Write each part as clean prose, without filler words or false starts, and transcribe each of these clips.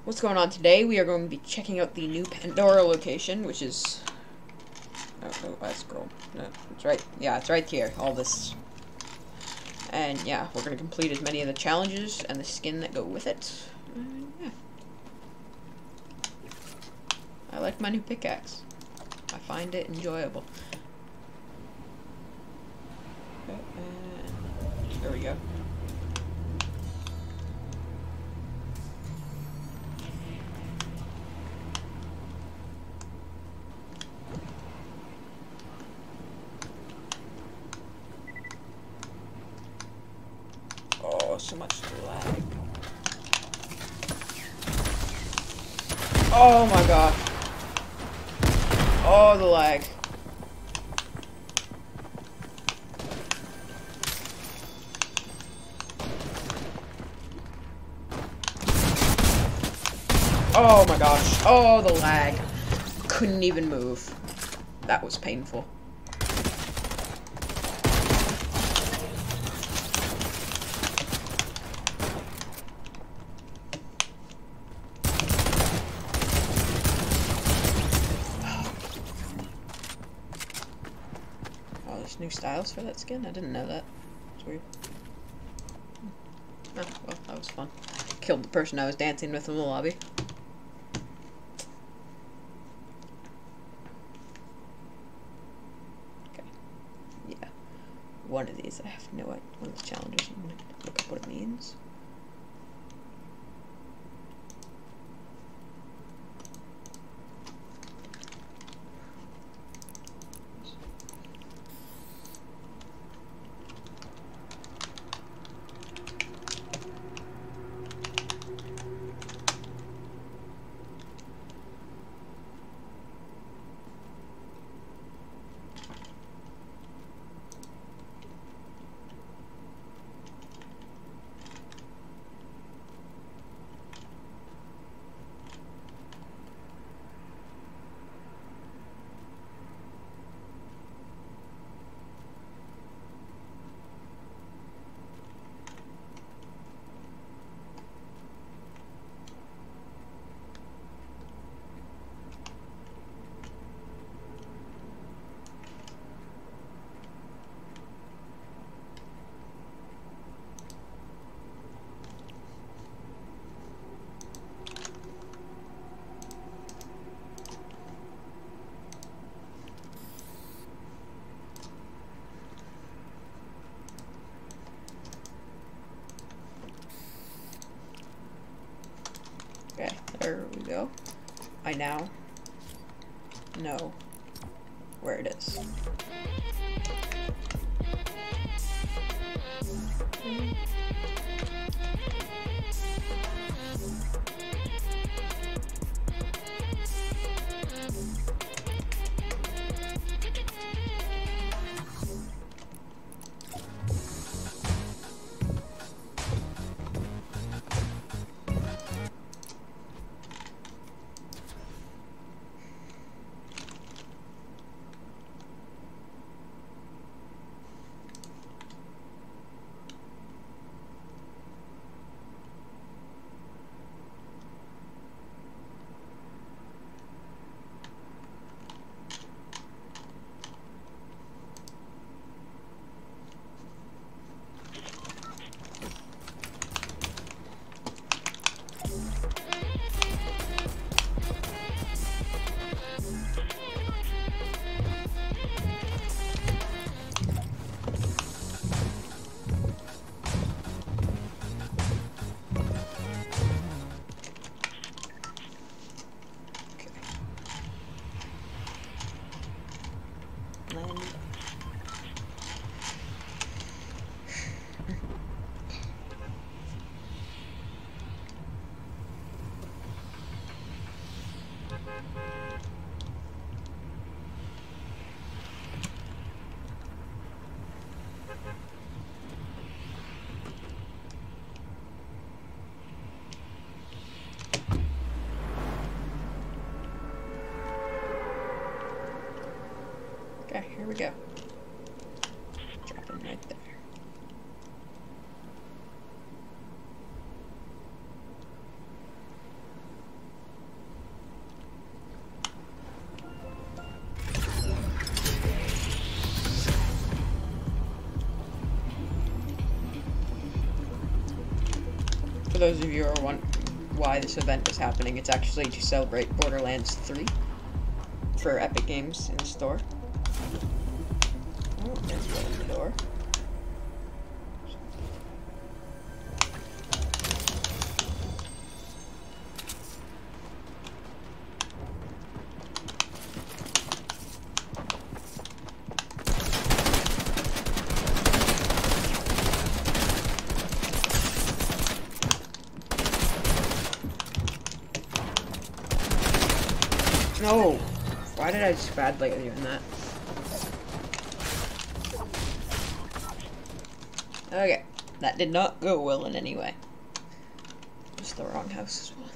What's going on today? We are going to be checking out the new Pandora location, which is... Oh, I scrolled. No, it's right. Yeah, it's right here. All this. And yeah, we're going to complete as many of the challenges and the skin that go with it. Yeah. I like my new pickaxe. I find it enjoyable. There we go. Oh, so much lag. Oh my god. Oh, the lag. Oh my gosh. Oh, the lag. Couldn't even move. That was painful. Oh, there's new styles for that skin? I didn't know that. It's weird. Oh, well, that was fun. Killed the person I was dancing with in the lobby. Okay. Yeah. One of these, I have no idea. One of the challenges. I'm gonna look up what it means. Okay, there we go. I now know where it is. Land. Okay, here we go. Dropping right there. those of you who are wondering why this event is happening, it's actually to celebrate Borderlands 3 for Epic Games in the store. Oh, there's one in the door. No! Why did I just bad like doing that? Okay, that did not go well in any way. It's the wrong house as well.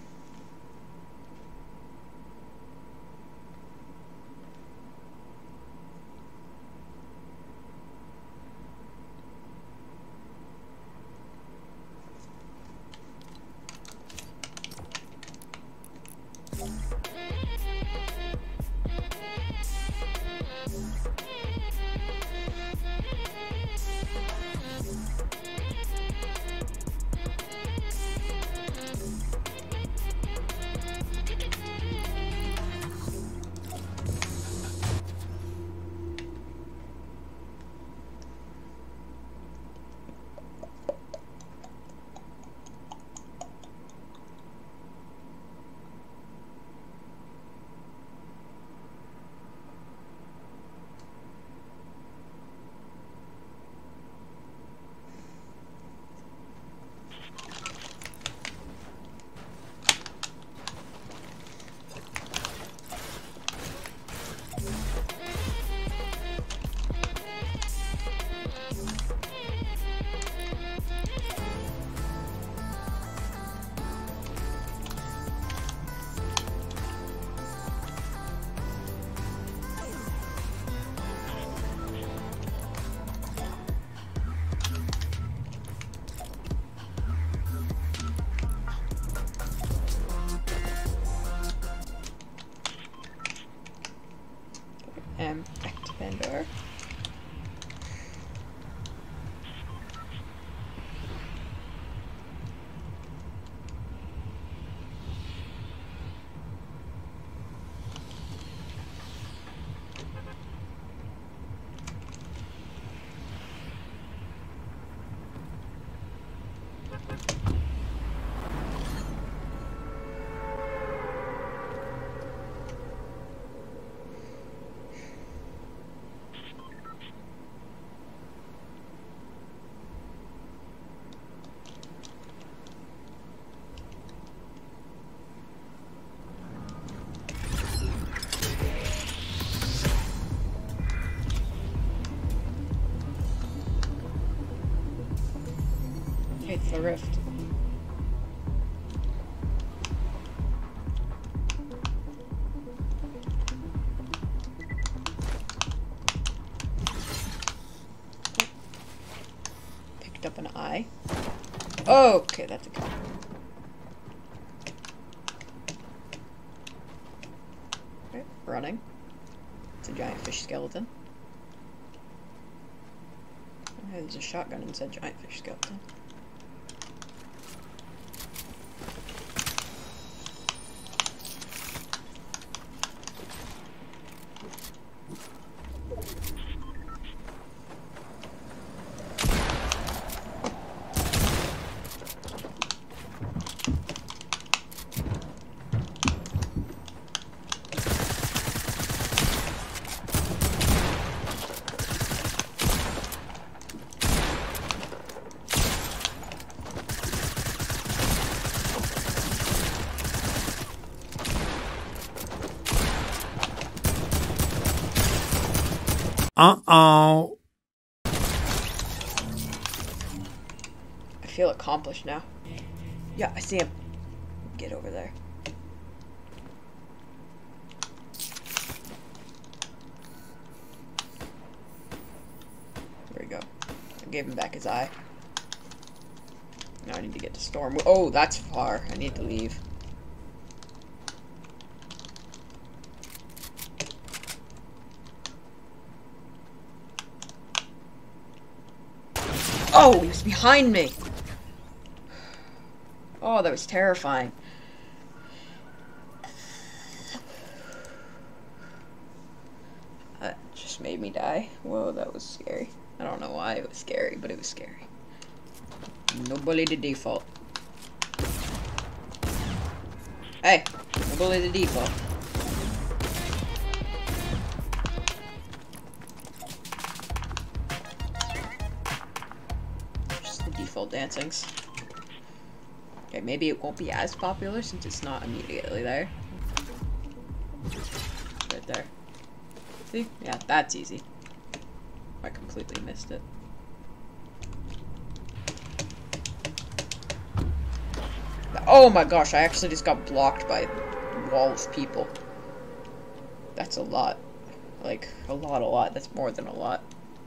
Back to Pandora. It's the rift. Picked up an eye. Oh, okay, that's a good one. Okay, running. It's a giant fish skeleton. Okay, there's a shotgun inside giant fish skeleton. Uh-oh. I feel accomplished now. Yeah, I see him. Get over there. There we go. I gave him back his eye. Now I need to get to Storm. Oh, that's far. I need to leave. Oh, he was behind me. Oh, that was terrifying. That just made me die. Whoa, that was scary. I don't know why it was scary, but it was scary. No bully the default. Hey, no bully the default. Just the default dancings. Okay, maybe it won't be as popular since it's not immediately there. Right there. See? Yeah, that's easy. I completely missed it. Oh my gosh, I actually just got blocked by a wall of people. That's a lot. Like, a lot. That's more than a lot.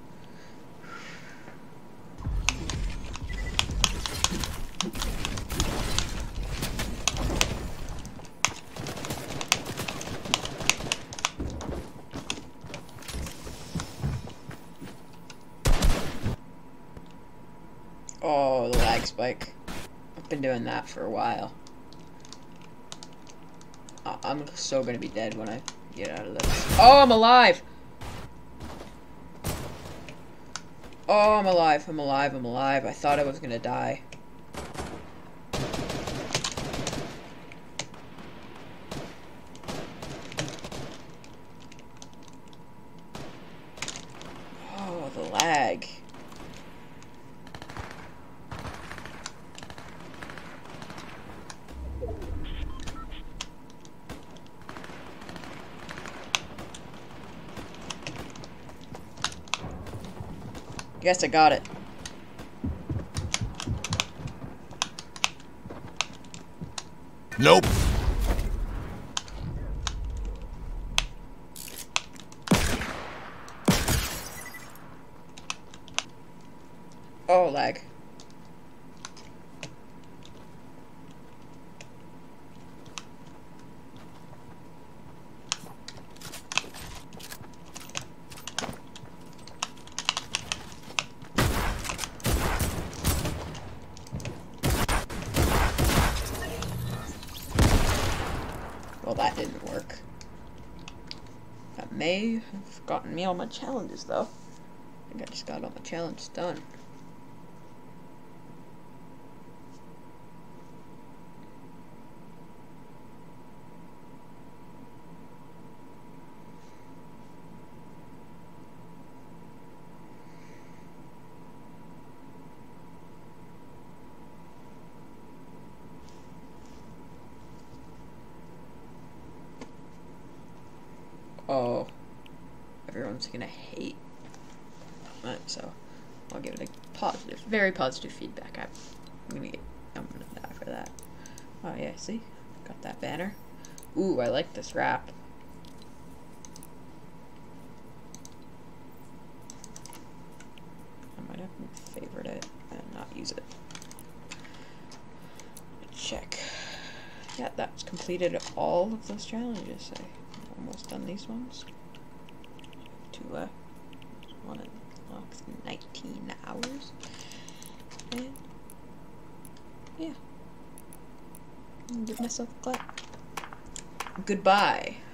Oh, the lag spike. I've been doing that for a while. I'm so gonna be dead when I get out of this. Oh, I'm alive! Oh, I'm alive. I thought I was gonna die. Oh, the lag. Guess I got it. Nope. Oh, lag. Well, that didn't work. That may have gotten me all my challenges, though. I think I just got all my challenges done. Oh, everyone's gonna hate it, so I'll give it a positive, very positive feedback. I'm gonna die for that. Oh yeah, see, got that banner. Ooh, I like this wrap. I might have favored it and not use it. Check. Yeah, that's completed all of those challenges. Almost done these ones. Two left. One unlocks 19 hours. And yeah. Give myself a clap. Goodbye.